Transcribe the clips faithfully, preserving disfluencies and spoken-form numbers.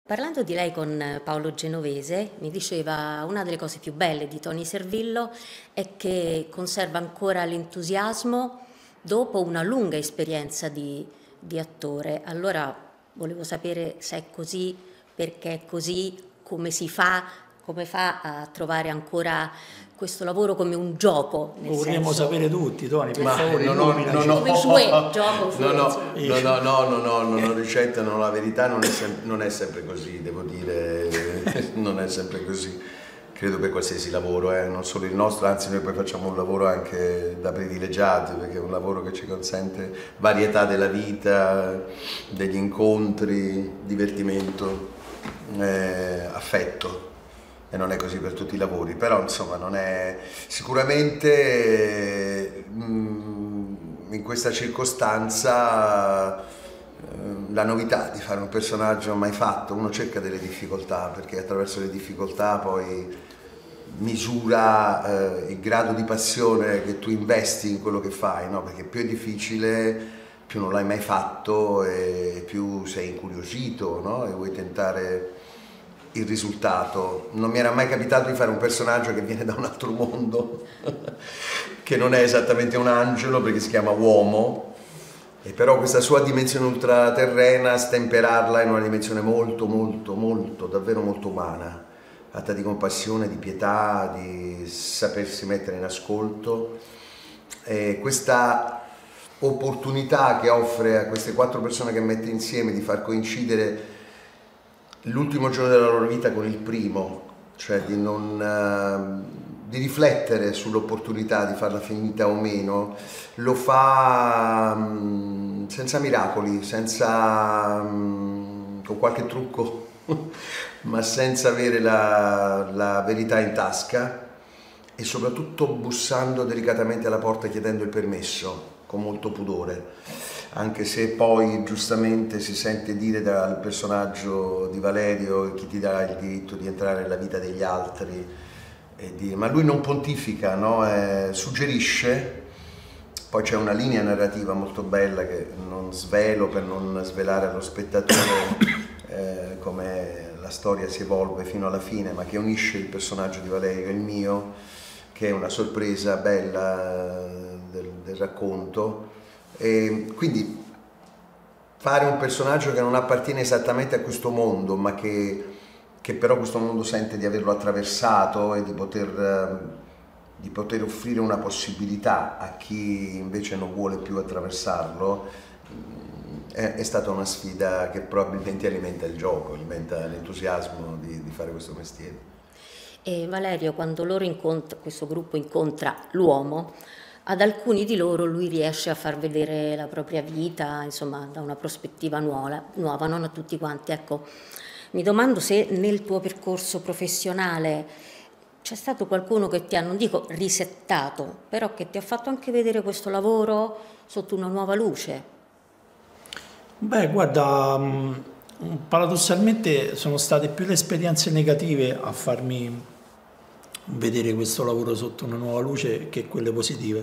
Parlando di lei con Paolo Genovese, mi diceva una delle cose più belle di Toni Servillo è che conserva ancora l'entusiasmo dopo una lunga esperienza di, di attore. Allora volevo sapere se è così, perché è così, come si fa, come fa a trovare ancora questo lavoro come un gioco. Lo vorremmo sapere tutti, Toni, per Ma favore. non ho, non ho, Come i suoi gioco. no, no, no, no, no, no, no, non ho ricetta, non ho la verità, non è, sem- non è sempre così, devo dire, non è sempre così. Credo per qualsiasi lavoro, eh, non solo il nostro, anzi noi poi facciamo un lavoro anche da privilegiati, perché è un lavoro che ci consente varietà della vita, degli incontri, divertimento, eh, affetto. E non è così per tutti i lavori, però insomma non è sicuramente mh, in questa circostanza eh, la novità di fare un personaggio mai fatto. Uno cerca delle difficoltà, perché attraverso le difficoltà poi misura eh, il grado di passione che tu investi in quello che fai, no? Perché più è difficile, più non l'hai mai fatto e più sei incuriosito, no? E vuoi tentare il risultato. Non mi era mai capitato di fare un personaggio che viene da un altro mondo, che non è esattamente un angelo perché si chiama uomo, e però questa sua dimensione ultraterrena stemperarla in una dimensione molto molto molto davvero molto umana, fatta di compassione, di pietà, di sapersi mettere in ascolto. E questa opportunità che offre a queste quattro persone che mette insieme di far coincidere l'ultimo giorno della loro vita con il primo, cioè di, non, uh, di riflettere sull'opportunità di farla finita o meno, lo fa um, senza miracoli, senza, um, con qualche trucco, ma senza avere la, la verità in tasca, e soprattutto bussando delicatamente alla porta chiedendo il permesso, con molto pudore. Anche se poi giustamente si sente dire dal personaggio di Valerio, chi ti dà il diritto di entrare nella vita degli altri, e dire, ma lui non pontifica, no? eh, suggerisce. Poi c'è una linea narrativa molto bella che non svelo per non svelare allo spettatore eh, come la storia si evolve fino alla fine, ma che unisce il personaggio di Valerio e il mio, che è una sorpresa bella del, del racconto. E quindi fare un personaggio che non appartiene esattamente a questo mondo, ma che, che però questo mondo sente di averlo attraversato e di poter, di poter offrire una possibilità a chi invece non vuole più attraversarlo, è, è stata una sfida che probabilmente alimenta il gioco, alimenta l'entusiasmo di, di fare questo mestiere. E Valerio, quando loro incontra, questo gruppo incontra l'uomo, ad alcuni di loro lui riesce a far vedere la propria vita, insomma, da una prospettiva nuova, nuova, non a tutti quanti. Ecco, mi domando se nel tuo percorso professionale c'è stato qualcuno che ti ha, non dico risettato, però che ti ha fatto anche vedere questo lavoro sotto una nuova luce. Beh, guarda, paradossalmente sono state più le esperienze negative a farmi vedere questo lavoro sotto una nuova luce che quelle positive,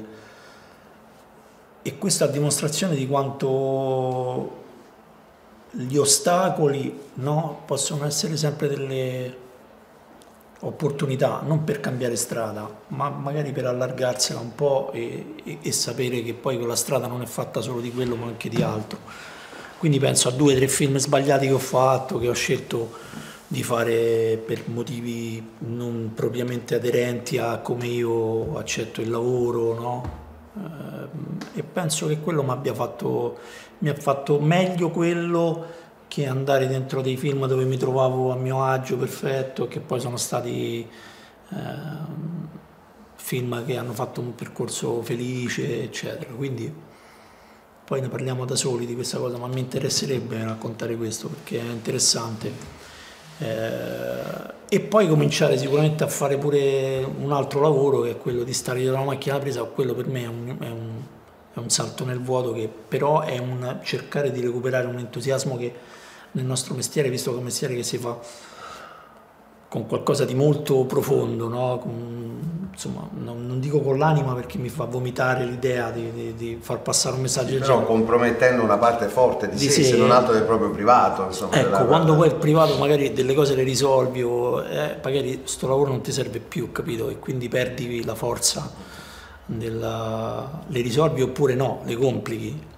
e questa a dimostrazione di quanto gli ostacoli, no, possono essere sempre delle opportunità, non per cambiare strada, ma magari per allargarsela un po' e, e, e sapere che poi quella strada non è fatta solo di quello ma anche di altro. Quindi penso a due o tre film sbagliati che ho fatto, che ho scelto di fare per motivi non propriamente aderenti a come io accetto il lavoro, no? Eh, e penso che quello mi abbia fatto, mi ha fatto meglio quello che andare dentro dei film dove mi trovavo a mio agio perfetto, che poi sono stati eh, film che hanno fatto un percorso felice, eccetera. Quindi poi ne parliamo da soli di questa cosa, ma mi interesserebbe raccontare questo perché è interessante. Eh, e poi cominciare sicuramente a fare pure un altro lavoro, che è quello di stare dietro la macchina presa. Quello per me è un, è, un, è un salto nel vuoto, che però è un cercare di recuperare un entusiasmo che nel nostro mestiere, visto che è un mestiere che si fa con qualcosa di molto profondo, no? Con, insomma, non, non dico con l'anima perché mi fa vomitare l'idea di, di, di far passare un messaggio del però genere. compromettendo una parte forte di, Di sé, sé. se non altro del proprio privato, insomma. Ecco, della- quando poi il privato magari delle cose le risolvi o eh, magari sto lavoro non ti serve più, capito? E quindi perdi la forza, della, le risolvi oppure no, le complichi.